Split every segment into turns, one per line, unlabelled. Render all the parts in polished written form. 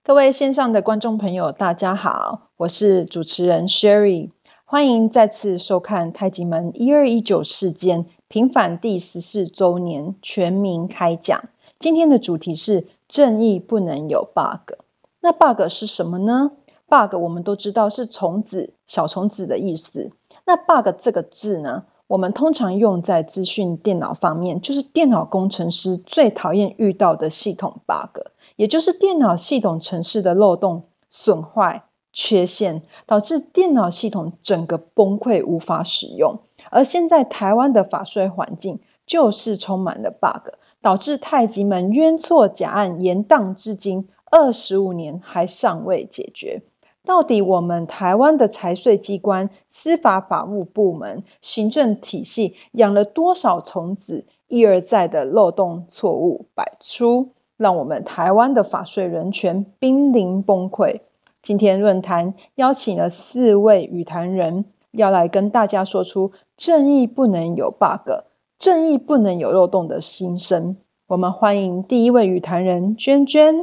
各位线上的观众朋友，大家好，我是主持人 Sherry， 欢迎再次收看太极门1219事件平反第14周年全民开讲。今天的主题是正义不能有 bug。那 bug 是什么呢？ bug 我们都知道是虫子、小虫子的意思。那 bug 这个字呢，我们通常用在资讯电脑方面，就是电脑工程师最讨厌遇到的系统 bug。也就是电脑系统程式的漏洞、损坏、缺陷，导致电脑系统整个崩溃无法使用。而现在台湾的法税环境就是充满了 bug， 导致太极门冤错假案延宕至今25年还尚未解决。到底我们台湾的财税机关、司法法务部门、行政体系养了多少虫子，一而再的漏洞错误百出，让我们台湾的法税人权濒临崩溃。今天论坛邀请了4位语坛人，要来跟大家说出正义不能有 bug， 正义不能有漏洞的心声。我们欢迎第一位语坛人娟娟。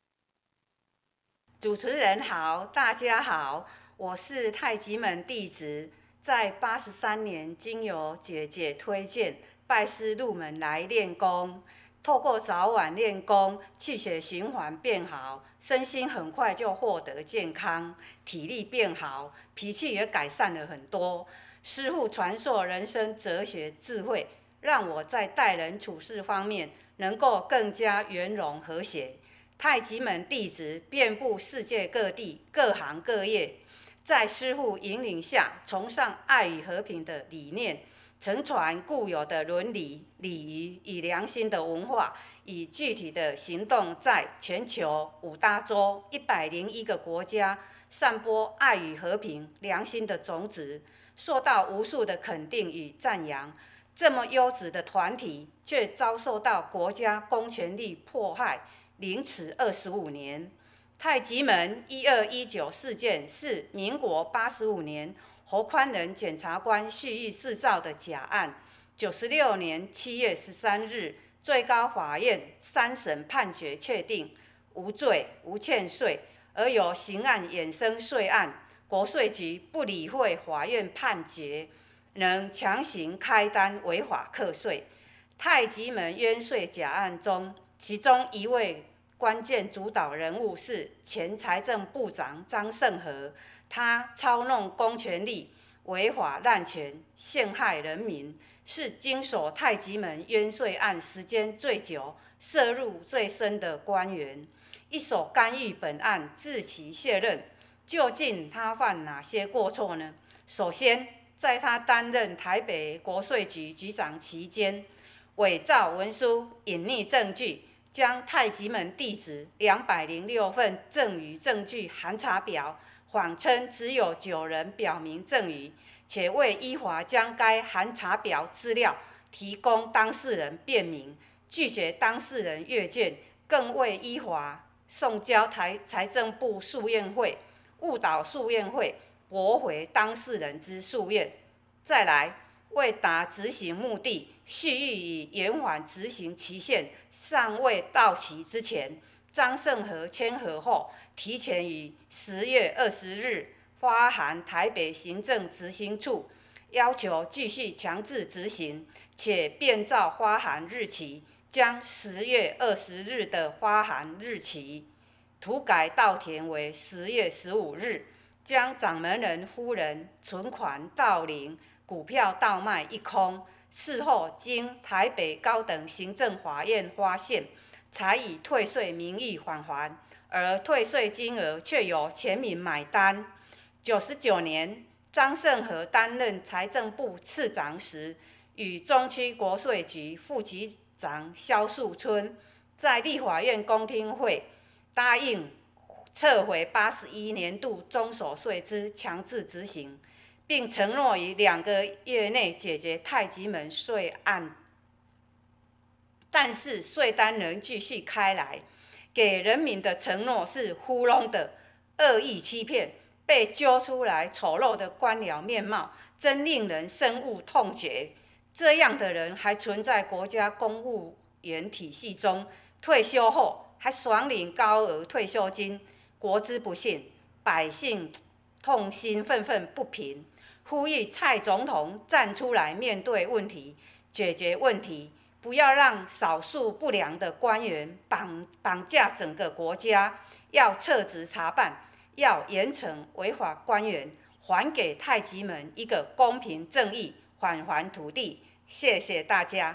主持人好，大家好，我是太极门弟子，在83年经由姐姐推荐，拜师入门来练功。透过早晚练功，气血循环变好，身心很快就获得健康，体力变好，脾气也改善了很多。师父传授人生哲学智慧，让我在待人处事方面能够更加圆融和谐。太极门弟子遍布世界各地，各行各业，在师父引领下，崇尚爱与和平的理念，承传固有的伦理、礼仪与良心的文化，以具体的行动，在全球5大洲101个国家散播爱与和平、良心的种子，受到无数的肯定与赞扬。这么优质的团体，却遭受到国家公权力迫害。凌迟25年。太极门1219事件是民国85年侯宽仁检察官蓄意制造的假案。96年7月13日，最高法院3审判决确定无罪无欠税，而由刑案衍生税案，国税局不理会法院判决，能强行开单违法课税。太极门冤税假案中，其中一位关键主导人物是前财政部长张胜和，他操弄公权力，违法滥权，陷害人民，是经手太极门冤税案时间最久、涉入最深的官员，一手干预本案，自其卸任。究竟他犯哪些过错呢？首先，在他担任台北国税局局长期间，伪造文书，隐匿证据，将太极门弟子206份赠与证据函查表，谎称只有9人表明赠与，且未依法将该函查表资料提供当事人辩明，拒绝当事人阅卷，更未依法送交财政部诉愿会，误导诉愿会，驳回当事人之诉愿。再来，为达执行目的，蓄意以延缓执行期限尚未到期之前，张胜和签合后，提前于10月20日发函台北行政执行处，要求继续强制执行，且变造发函日期，将10月20日的发函日期涂改稻田为10月15日，将掌门人夫人存款盗领，股票倒卖一空。事后经台北高等行政法院发现，才以退税名义返还，而退税金额却由全民买单。99年，张胜和担任财政部次长时，与中区国税局副局长萧树春在立法院公听会答应撤回81年度中所税之强制执行，并承诺于2个月内解决太极门税案，但是税单仍继续开来，给人民的承诺是糊弄的，恶意欺骗，被揪出来丑陋的官僚面貌，真令人深恶痛绝。这样的人还存在国家公务员体系中，退休后还爽领高额退休金，国之不幸，百姓痛心愤愤不平。呼吁蔡总统站出来面对问题，解决问题，不要让少数不良的官员绑架整个国家，要彻职查办，要严惩违法官员，还给太极门一个公平正义，返还土地。谢谢大家。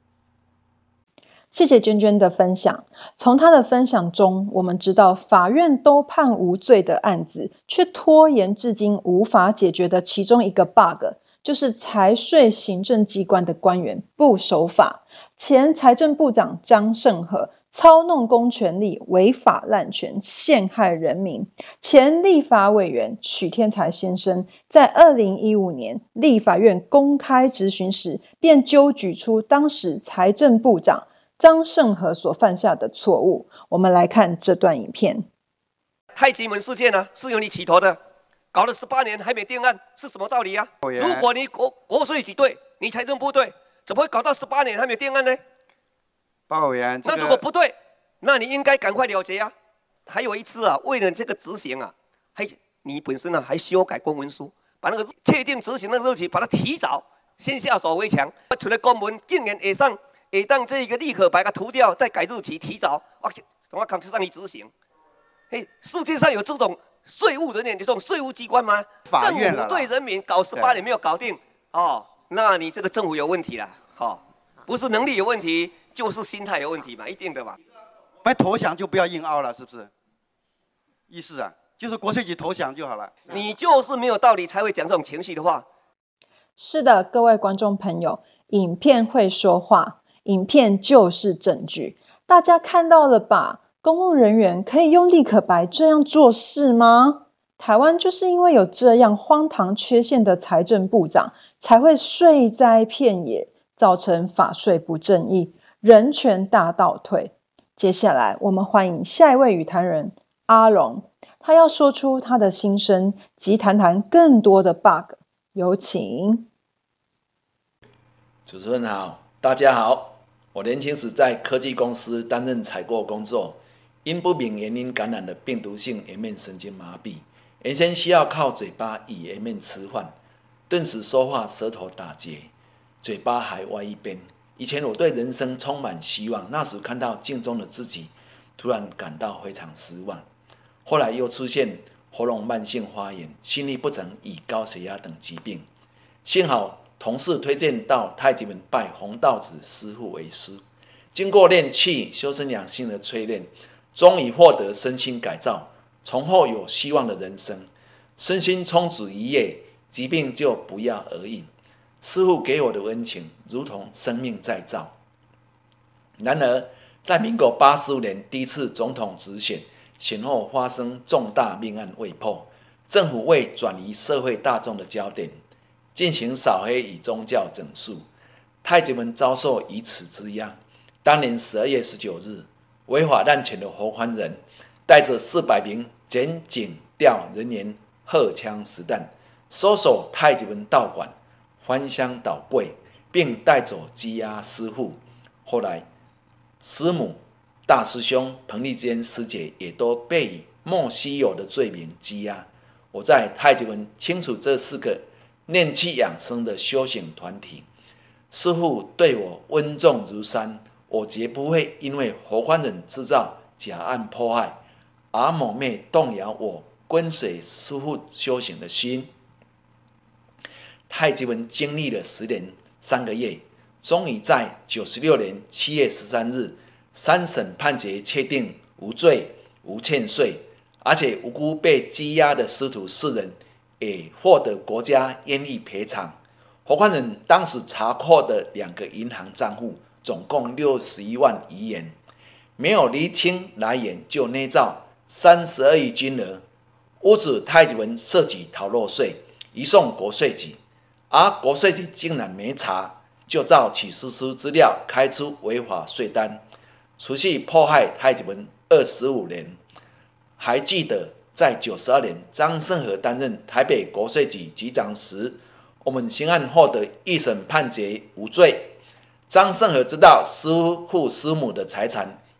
谢谢娟娟的分享。从她的分享中，我们知道法院都判无罪的案子，却拖延至今无法解决的其中一个 bug， 就是财税行政机关的官员不守法。前财政部长张胜和操弄公权力，违法滥权，陷害人民。前立法委员许天才先生在2015年立法院公开质询时，便纠举出当时财政部长张胜和所犯下的错误。我们来看这段影片。
太极门事件呢，是由你起头的，搞了18年还没定案，是什么道理啊？如果你国税局对，你财政部对，怎么会搞到18年还没定案呢？
报委员，
那如果不对，那你应该赶快了结啊！还有一次啊，为了这个执行啊，你本身呢还修改公文书，把那个确定执行的日期把它提早，先下手为强。出来公文竟然也当这个立刻把它涂掉，再改日期提早，我看上去执行。世界上有这种税务人员、这种税务机关吗？
法院
政府对人民搞18年没有搞定哦，那你这个政府有问题了，不是能力有问题，就是心态有问题嘛，一定的嘛。
我们投降就不要硬凹了，是不是？意思啊，就是国税局投降就好了。
你就是没有道理才会讲这种情绪的话。
是的，各位观众朋友，影片会说话，影片就是证据，大家看到了吧？公务人员可以用立可白这样做事吗？台湾就是因为有这样荒唐缺陷的财政部长，才会税灾遍野，造成法税不正义，人权大倒退。接下来我们欢迎下一位语坛人阿龙，他要说出他的心声，及谈谈更多的 bug。有请。
主持人好，大家好。我年轻时在科技公司担任采购工作，因不明原因感染了病毒性颜面神经麻痹，原先需要靠嘴巴以颜面吃饭，顿时说话舌头打结，嘴巴还歪一边。以前我对人生充满希望，那时看到镜中的自己，突然感到非常失望。后来又出现喉咙慢性发炎、心律不整与高血压等疾病，幸好同事推荐到太极门拜洪道子师父为师，经过练气、修身养性的淬炼，终于获得身心改造，从后有希望的人生。身心充足一夜，疾病就不药而愈。师父给我的恩情，如同生命再造。然而，在民国85年第一次总统直选，选后发生重大命案未破，政府为转移社会大众的焦点，进行扫黑与宗教整肃，太极门遭受以此之殃。当年12月19日，违法滥权的侯宽仁带着400名检警调人员荷枪实弹，搜索太极门道馆，翻箱倒柜，并带走羁押师父。后来，师母、大师兄、彭丽坚师姐也都被以莫须有的罪名羁押。我在太极门清楚这4个练气养生的修行团体，师父对我温重如山，我绝不会因为侯宽仁制造假案迫害而抹灭动摇我跟随师父修行的心。太极门经历了10年3个月，终于在96年7月13日3审判决确定无罪无欠税，而且无辜被羁押的师徒4人也获得国家愿意赔偿。侯宽仁当时查获的2个银行账户总共61万余元，没有厘清来源就捏造32亿金额，污指太极门涉及逃漏税，移送国税局，而国税局竟然没查，就照起诉书资料开出违法税单，持续迫害太极门25年。还记得在92年张胜和担任台北国税局局长时，我们新案获得一审判决无罪。张胜和知道师父师母的财产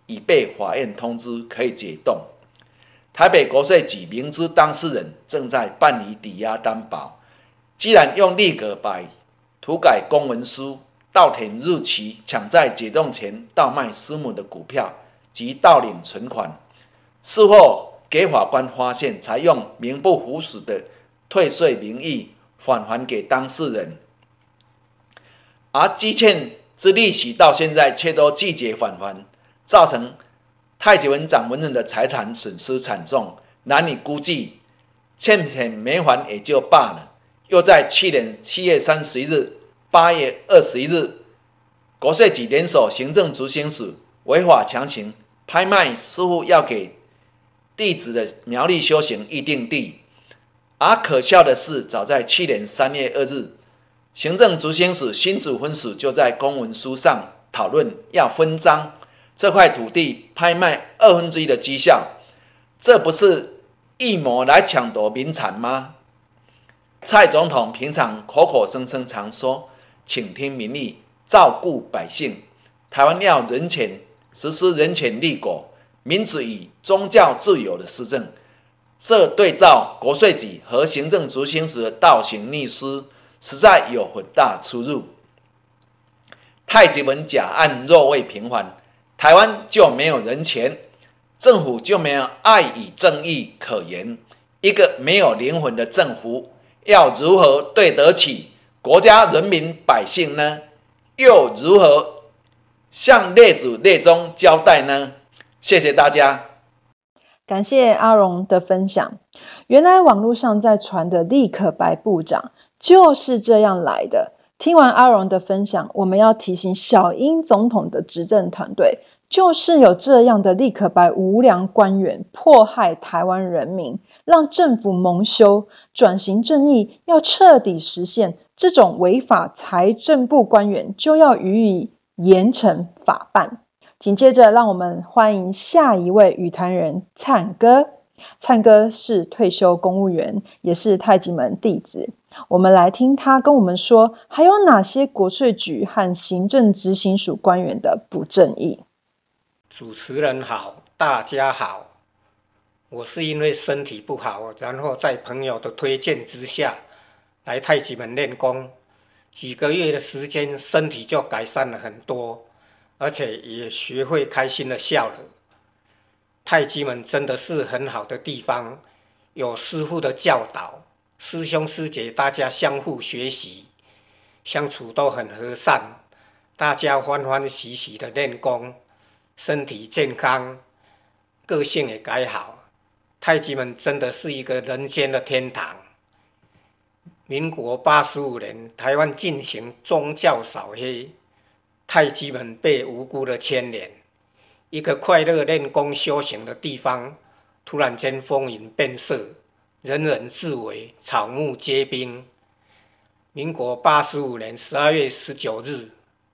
已被法院通知可以解冻。台北国税局明知当事人正在办理抵押担保，既然用立可白涂改公文书、倒填日期，抢在解冻前倒卖私募的股票及盗领存款，事后给法官发现，才用名不符实的退税名义返还给当事人，而积欠之利息到现在却都拒绝返还，造成太极门掌门人的财产损失惨重，难以估计。欠钱没还也就罢了，又在去年7月31日、8月21日，国税局联手行政执行署违法强行拍卖师傅要给弟子的苗栗修行预定地。而可笑的是，早在去年3月2日，行政执行署新竹分署就在公文书上讨论要分赃这块土地，拍卖1/2的绩效，这不是预谋来抢夺民产吗？蔡总统平常口口声声常说倾听民意、照顾百姓，台湾要人权，实施人权立国、民主与宗教自由的施政，这对照国税局和行政执行署的倒行逆施，实在有很大出入。太极门假案若未平反，台湾就没有人权，政府就没有爱与正义可言。一个没有灵魂的政府，要如何对得起国家人民百姓呢？又如何向列祖列宗交代呢？谢谢大家。
感谢阿荣的分享。原来网络上在传的立可白部长就是这样来的。听完阿荣的分享，我们要提醒小英总统的执政团队，就是有这样的立可白无良官员迫害台湾人民，让政府蒙羞，转型正义要彻底实现，这种违法财政部官员就要予以严惩法办。紧接着让我们欢迎下一位语坛人灿哥。灿哥是退休公务员，也是太极门弟子。我们来听他跟我们说，还有哪些国税局和行政执行署官员的不正义。
主持人好，大家好。我是因为身体不好，然后在朋友的推荐之下来太极门练功，几个月的时间，身体就改善了很多，而且也学会开心的笑了。太极门真的是很好的地方，有师父的教导，师兄师姐大家相互学习，相处都很和善，大家欢欢喜喜的练功，身体健康，个性也改好。太极门真的是一个人间的天堂。民国85年，台湾进行宗教扫黑，太极门被无辜的牵连。一个快乐练功修行的地方，突然间风云变色，人人自危，草木皆兵。民国85年12月19日，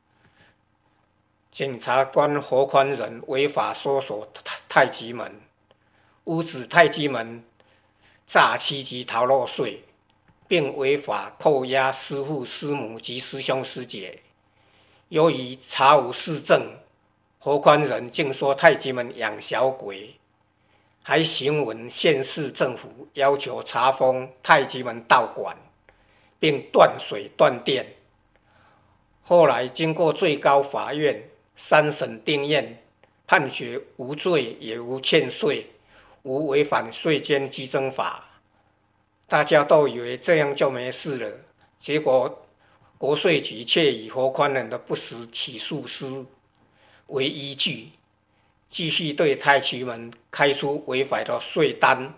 检察官侯宽仁违法搜索太极门，污指太极门诈欺及逃漏税，并违法扣押师父师母及师兄师姐。由于查无事证，侯宽仁竟说太极门养小鬼，还行文县市政府要求查封太极门道馆，并断水断电。后来经过最高法院3审定验，判决无罪也无欠税，无违反税捐稽征法。大家都以为这样就没事了，结果国税局却以侯宽仁的不实起诉书为依据，继续对太极门开出违法的税单，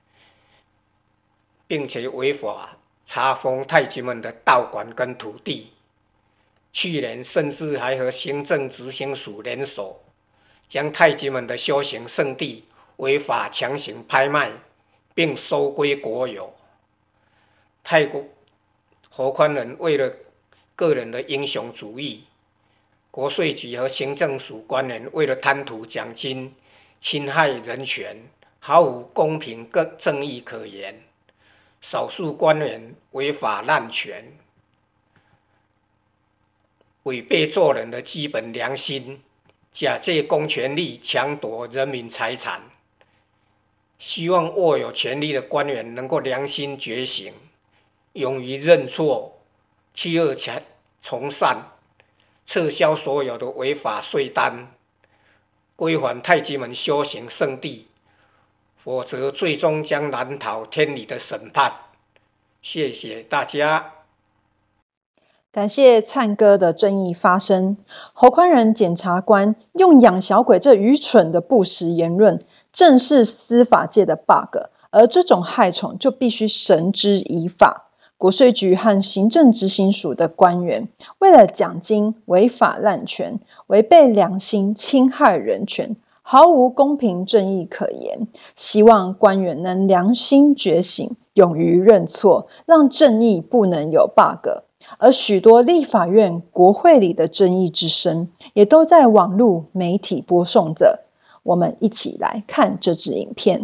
并且违法查封太极门的道馆跟土地。去年甚至还和行政执行署联手，将太极门的修行圣地违法强行拍卖，并收归国有。侯宽仁为了个人的英雄主义，国税局和行政署官员为了贪图奖金，侵害人权，毫无公平正义可言。少数官员违法滥权，违背做人的基本良心， 假借公权力抢夺人民财产。希望握有权力的官员能够良心觉醒，勇于认错，弃恶从善，撤销所有的违法税单，归还太极门修行圣地，否则最终将难逃天理的审判。谢谢大家。
感谢灿哥的正义发声。侯宽仁检察官用养小鬼这愚蠢的不实言论，正是司法界的 bug， 而这种害虫就必须绳之以法。国税局和行政执行署的官员为了奖金违法滥权，违背良心，侵害人权，毫无公平正义可言。希望官员能良心觉醒，勇于认错，让正义不能有 bug。而许多立法院、国会里的正义之声，也都在网络媒体播送着。我们一起来看这支影片。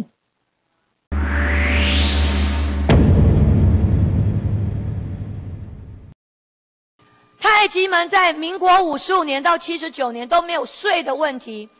太极门在民国55年到79年都没有税的问题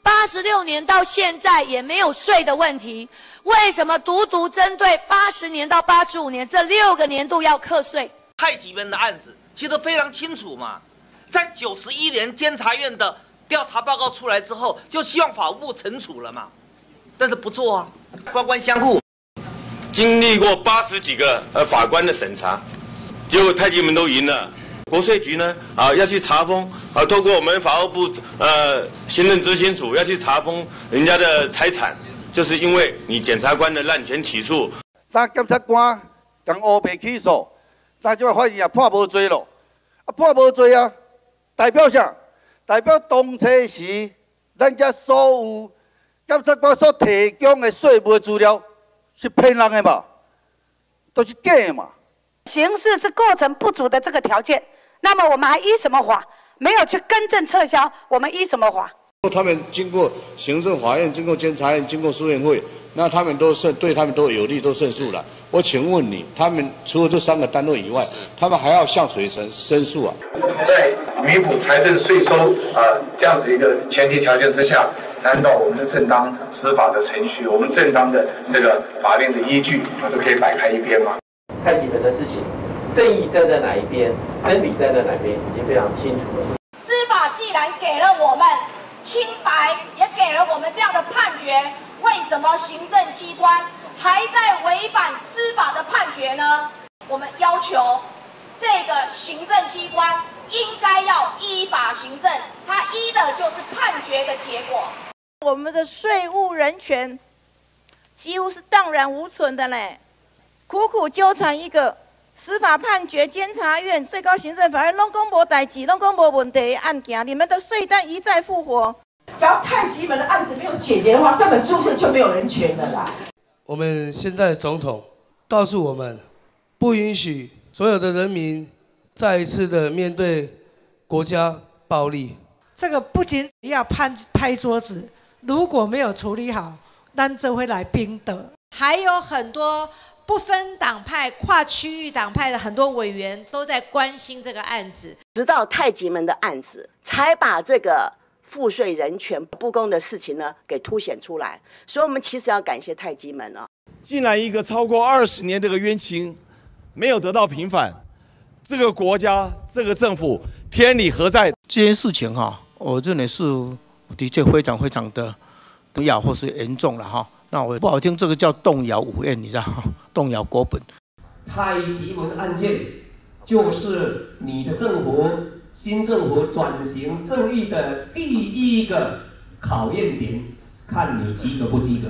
，86年到现在也没有税的问题，为什么独针对80年到85年这6个年度要课税？
太极门的案子其实非常清楚嘛，在91年监察院的调查报告出来之后，就希望法务部惩处了嘛，但是不做啊，官官相护。
经历过80几个法官的审查，结果太极门都赢了。国税局呢要去查封透过我们法务部行政执行署要去查封人家的财产，就是因为你检察官的滥权起诉。
咱检察官将乌白起诉，咱就发现也判无罪咯，判无罪啊，代表啥？代表当初时咱遮所有检察官所提供的税务资料是骗人的嘛，都是假的嘛。
刑事是构成不足的这个条件，那么我们还依什么法？没有去更正撤销，我们依什么法？
他们经过行政法院、经过监察院、经过书院会，那他们都对他们都有利，都胜诉了。我请问你，他们除了这3个单位以外，他们还要向谁申诉啊？
在弥补财政税收这样子一个前提条件之下，难道我们的正当司法的程序，我们正当的这个法令的依据，都可以摆开一边吗？
太极门的事情，正义站在哪一边，真理站在哪边，已经非常清楚了。
司法既然给了我们清白，也给了我们这样的判决，为什么行政机关还在违反司法的判决呢？我们要求这个行政机关应该要依法行政，它依的就是判决的结果。
我们的税务人权几乎是荡然无存的嘞，苦苦纠缠一个司法判决、监察院、最高行政法院拢讲无代志、拢讲无问题的案件，你们的税单一再复活。
只要太极门的案子没有解决的话，根本就没有人权的啦。
我们现在的总统告诉我们，不允许所有的人民再一次的面对国家暴力。
这个不仅要拍桌子，如果没有处理好，咱就会来冰的。
还有很多不分党派、跨区域党派的很多委员都在关心这个案子，
直到太极门的案子，才把这个赋税人权不公的事情呢给凸显出来。所以我们其实要感谢太极门了。
竟然一个超过20年这个冤情没有得到平反，这个国家、这个政府天理何在？
这件事情我认为是的确非常的重要或是严重了哈。那我不好听，这个叫动摇五院，你知道动摇国本。
太极门案件就是你的政府、新政府转型正义的第一个考验点，看你及格不及格。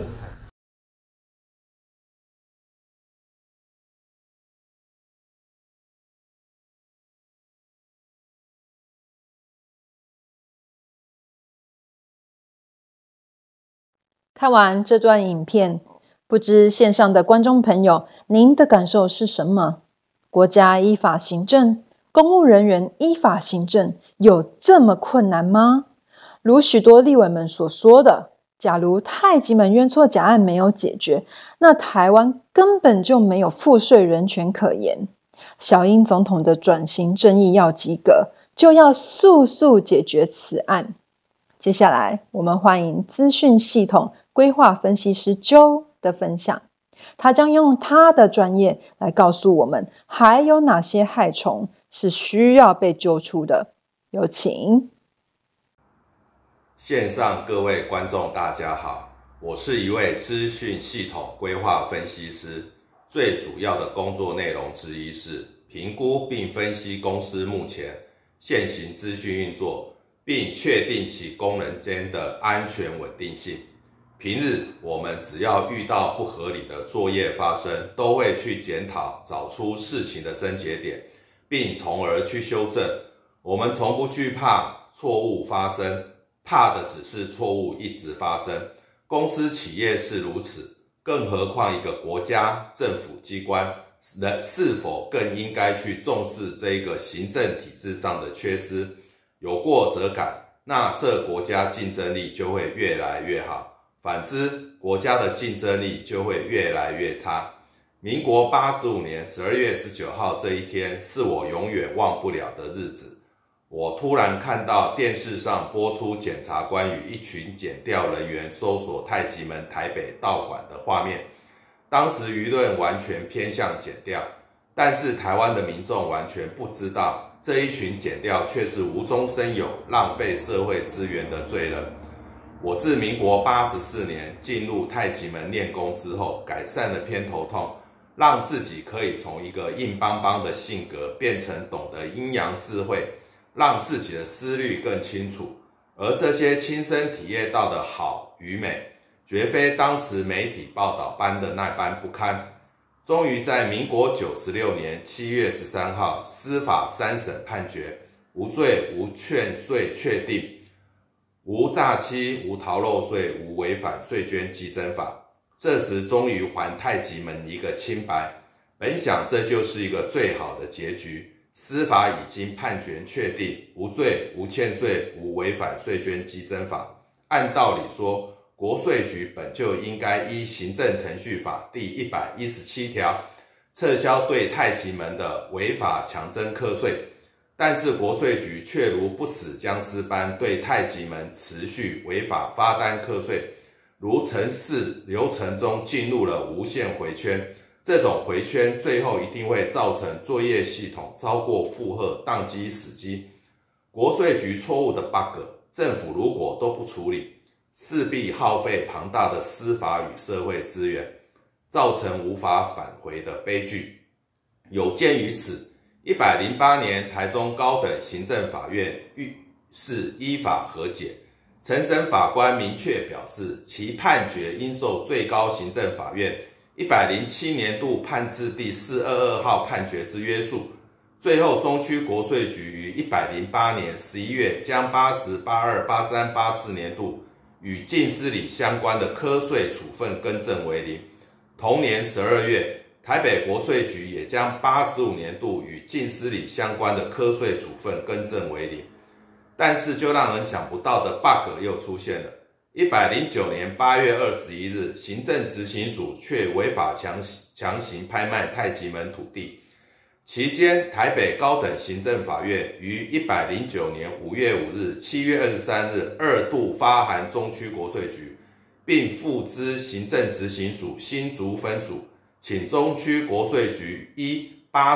看完这段影片，不知线上的观众朋友，您的感受是什么？国家依法行政，公务人员依法行政，有这么困难吗？如许多立委们所说的，假如太极门冤错假案没有解决，那台湾根本就没有赋税人权可言。小英总统的转型正义要及格，就要速速解决此案。 接下来，我们欢迎资讯系统规划分析师 Joe 的分享。他将用他的专业来告诉我们，还有哪些害虫是需要被揪出的。有请。
线上各位观众大家好，我是一位资讯系统规划分析师，最主要的工作内容之一是评估并分析公司目前现行资讯运作，并确定其功能间的安全稳定性。平日我们只要遇到不合理的作业发生，都会去检讨，找出事情的症结点，并从而去修正。我们从不惧怕错误发生，怕的只是错误一直发生。公司企业是如此，更何况一个国家政府机关是否更应该去重视这个行政体制上的缺失？有过则改，那这国家竞争力就会越来越好。反之，国家的竞争力就会越来越差。民国85年12月19号这一天是我永远忘不了的日子。我突然看到电视上播出检察官与一群检调人员搜索太极门台北道馆的画面。当时舆论完全偏向检调，但是台湾的民众完全不知道，这一群检调却是无中生有、浪费社会资源的罪人。我自民国84年进入太极门练功之后，改善了偏头痛，让自己可以从一个硬邦邦的性格变成懂得阴阳智慧，让自己的思虑更清楚。而这些亲身体验到的好与美，绝非当时媒体报道般的那般不堪。终于在民国96年7月13号，司法3审判决无罪、无劝税确定，无诈欺、无逃漏税、无违反税捐稽征法。这时终于还太极门一个清白。本想这就是一个最好的结局，司法已经判决确定，无罪、无欠税、无违反税捐稽征法。按道理说，国税局本就应该依行政程序法第117条撤销对太极门的违法强征课税。但是国税局却如不死僵尸般对太极门持续违法发单课税，如程式流程中进入了无限回圈。这种回圈最后一定会造成作业系统超过负荷，宕机死机。国税局错误的 bug， 政府如果都不处理，势必耗费庞大的司法与社会资源，造成无法返回的悲剧。有鉴于此，108年台中高等行政法院遇事依法和解，承审法官明确表示，其判决应受最高行政法院107年度判字第422号判决之约束。最后，中区国税局于108年11月将80、82、83、84年度与净司里相关的科税处分更正为零。同年12月，台北国税局也将85年度与净司里相关的科税处分更正为零。但是就让人想不到的 bug 又出现了。109年8月21日，行政执行署却违法强行拍卖太极门土地。期间，台北高等行政法院于109年5月5日、7月23日2度发函中区国税局，并付之行政执行署新竹分署，请中区国税局依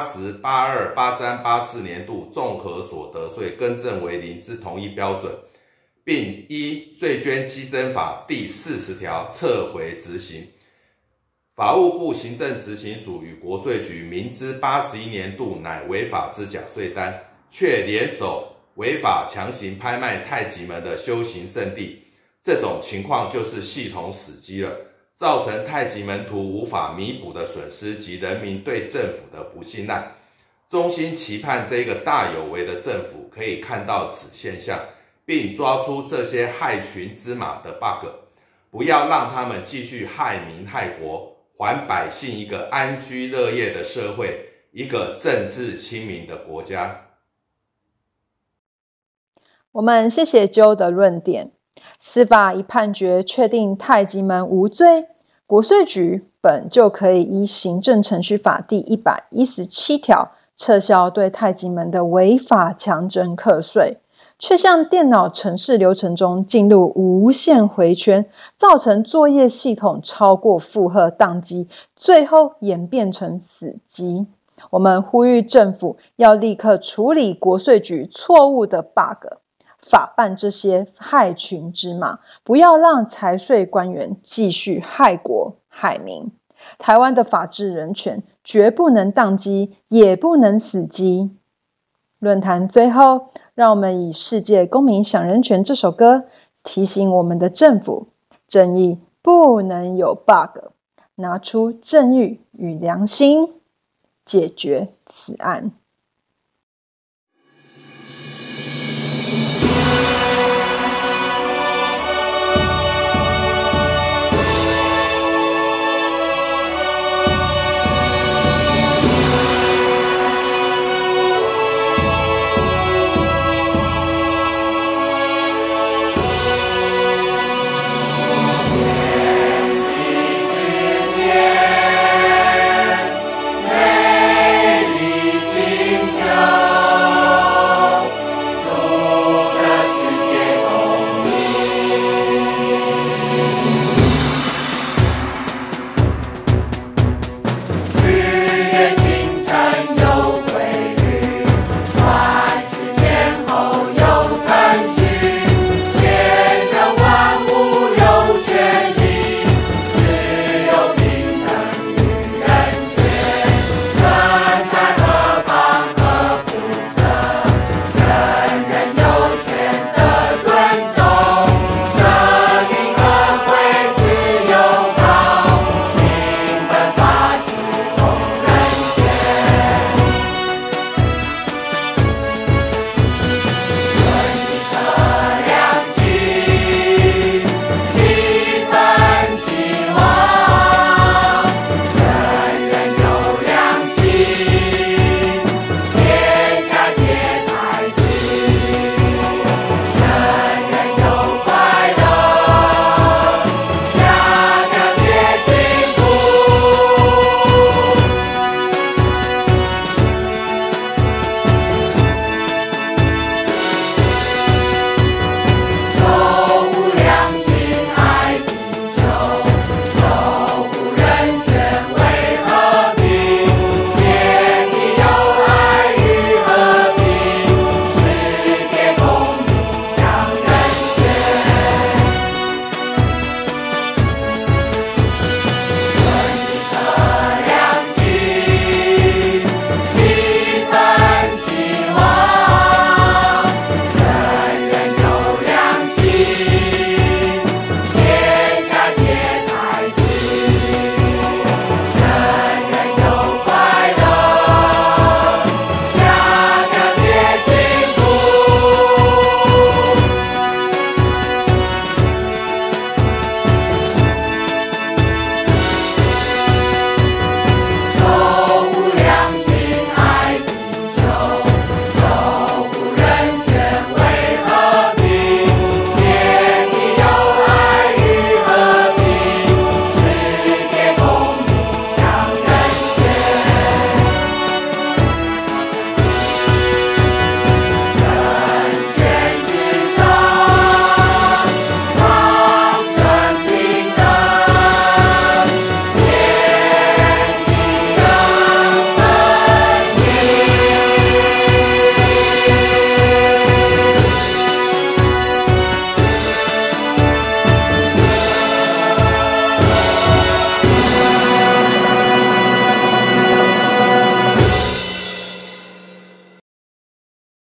80、82、83、84年度综合所得税更正为零之同一标准，并依税捐稽征法第40条撤回执行。法务部行政执行署与国税局明知81年度乃违法之假税单，却联手违法强行拍卖太极门的修行圣地，这种情况就是系统死机了，造成太极门图无法弥补的损失及人民对政府的不信赖。衷心期盼这个大有为的政府可以看到此现象，并抓出这些害群之马的 bug， 不要让他们继续害民害国，还百姓一个安居乐业的社会，一个政治清明的国家。
我们谢谢Joe的论点。司法一判决确定太极门无罪，国税局本就可以依行政程序法第117条撤销对太极门的违法强征课税。 却向电脑程式流程中进入无限回圈，造成作业系统超过负荷宕机，最后演变成死机。我们呼吁政府要立刻处理国税局错误的 bug， 法办这些害群之马，不要让财税官员继续害国害民。台湾的法治人权绝不能宕机，也不能死机。论坛最后，让我们以《世界公民享人权》这首歌提醒我们的政府，正义不能有 bug， 拿出正义与良心解决此案。